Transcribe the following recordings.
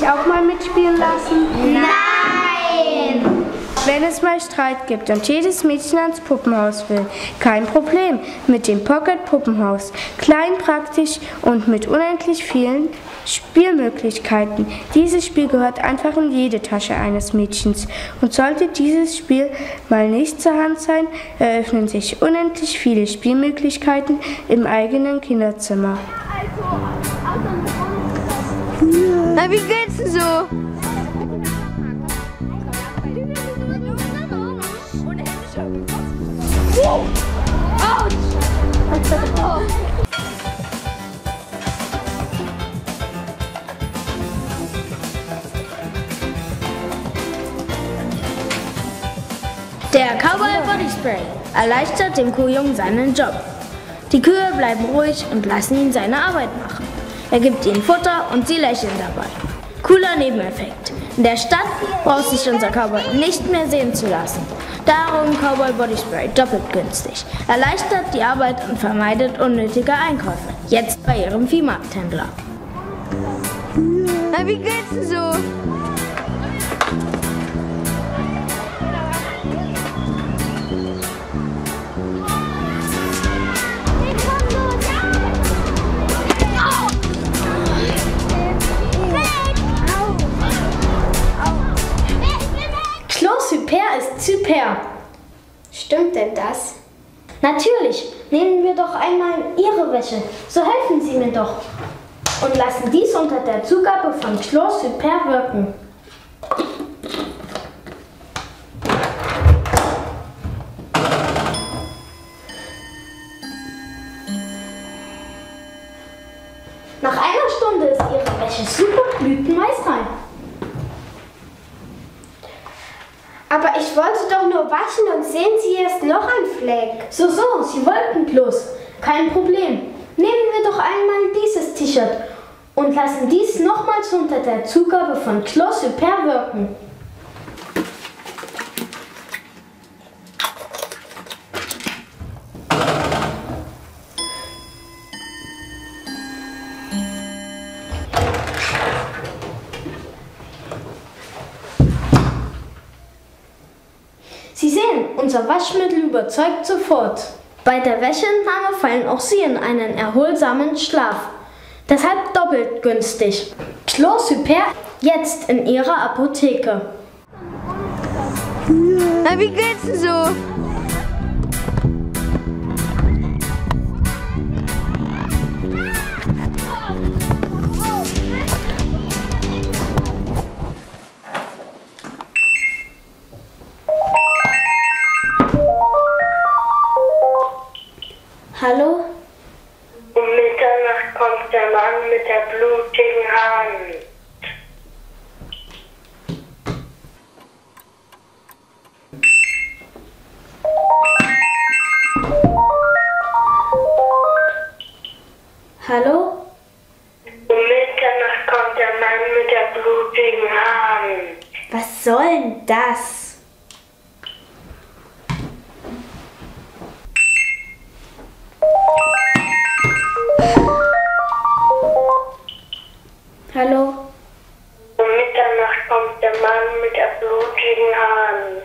auch mal mitspielen lassen? Nein! Wenn es mal Streit gibt und jedes Mädchen ans Puppenhaus will, kein Problem mit dem Pocket-Puppenhaus. Klein, praktisch und mit unendlich vielen Spielmöglichkeiten. Dieses Spiel gehört einfach in jede Tasche eines Mädchens. Und sollte dieses Spiel mal nicht zur Hand sein, eröffnen sich unendlich viele Spielmöglichkeiten im eigenen Kinderzimmer. Na, wie geht's denn so? Der Cowboy Body Spray erleichtert dem Kuhjungen seinen Job. Die Kühe bleiben ruhig und lassen ihn seine Arbeit machen. Er gibt ihnen Futter und sie lächeln dabei. Cooler Nebeneffekt. In der Stadt braucht sich unser Cowboy nicht mehr sehen zu lassen. Darum Cowboy Body Spray doppelt günstig. Erleichtert die Arbeit und vermeidet unnötige Einkäufe. Jetzt bei Ihrem Viehmarkthändler. Na, wie geht's denn so? Super ist super. Stimmt denn das? Natürlich. Nehmen wir doch einmal Ihre Wäsche. So helfen Sie mir doch. Und lassen dies unter der Zugabe von Chlor Super wirken. Nach einer Stunde ist Ihre Wäsche super blütenweißrein. Aber ich wollte doch nur waschen und sehen Sie, hier ist noch ein Fleck. So, Sie wollten bloß. Kein Problem. Nehmen wir doch einmal dieses T-Shirt und lassen dies nochmals unter der Zugabe von Chlor Super wirken. Sie sehen, unser Waschmittel überzeugt sofort. Bei der Wäscheentnahme fallen auch Sie in einen erholsamen Schlaf. Deshalb doppelt günstig. Chlor Super jetzt in Ihrer Apotheke. Na, wie geht's denn so? Hallo? Um Mitternacht kommt der Mann mit der blutigen Hand. Hallo? Um Mitternacht kommt der Mann mit der blutigen Hand. Was soll denn das? Hallo? Um Mitternacht kommt der Mann mit der blutigen Hand.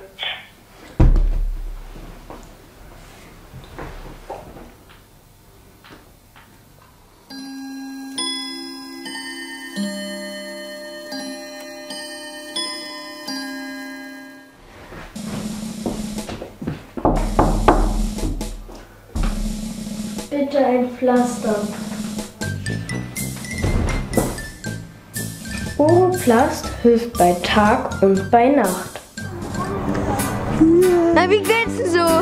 Bitte ein Pflaster. Oroplast hilft bei Tag und bei Nacht. Na, wie geht's denn so?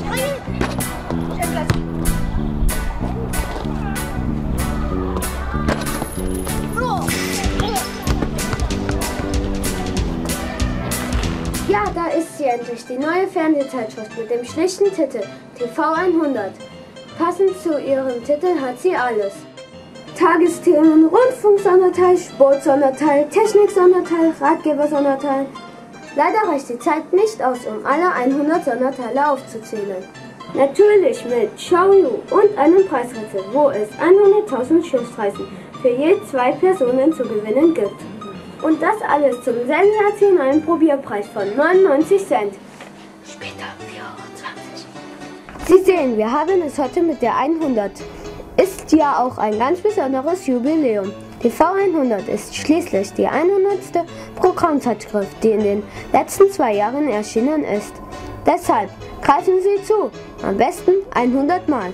Ja, da ist sie endlich, die neue Fernsehzeitschrift mit dem schlichten Titel TV 100. Passend zu ihrem Titel hat sie alles. Tagesthemen, Rundfunk-Sonderteil, Sport-Sonderteil, Technik-Sonderteil, Ratgeber-Sonderteil. Leider reicht die Zeit nicht aus, um alle 100 Sonderteile aufzuzählen. Natürlich mit Show You und einem Preisrätsel, wo es 100.000 Schiffsreisen für je 2 Personen zu gewinnen gibt. Und das alles zum sensationellen Probierpreis von 99 Cent. Später 4,20 €. Sie sehen, wir haben es heute mit der 100. Ist ja auch ein ganz besonderes Jubiläum. Die V100 ist schließlich die 100. Programmzeitschrift, die in den letzten 2 Jahren erschienen ist. Deshalb greifen Sie zu, am besten 100 Mal.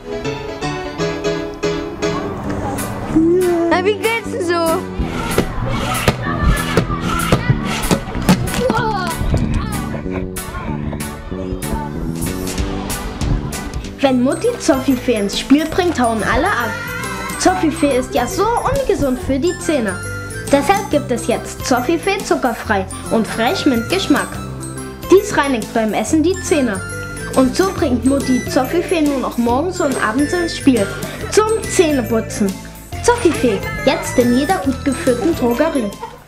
Na, wie geht's denn so? Wenn Mutti Zoffifee ins Spiel bringt, hauen alle ab. Zoffifee ist ja so ungesund für die Zähne. Deshalb gibt es jetzt Zoffifee zuckerfrei und frech mit Geschmack. Dies reinigt beim Essen die Zähne. Und so bringt Mutti Zoffifee nur noch morgens und abends ins Spiel. Zum Zähneputzen. Zoffifee, jetzt in jeder gut geführten Drogerie.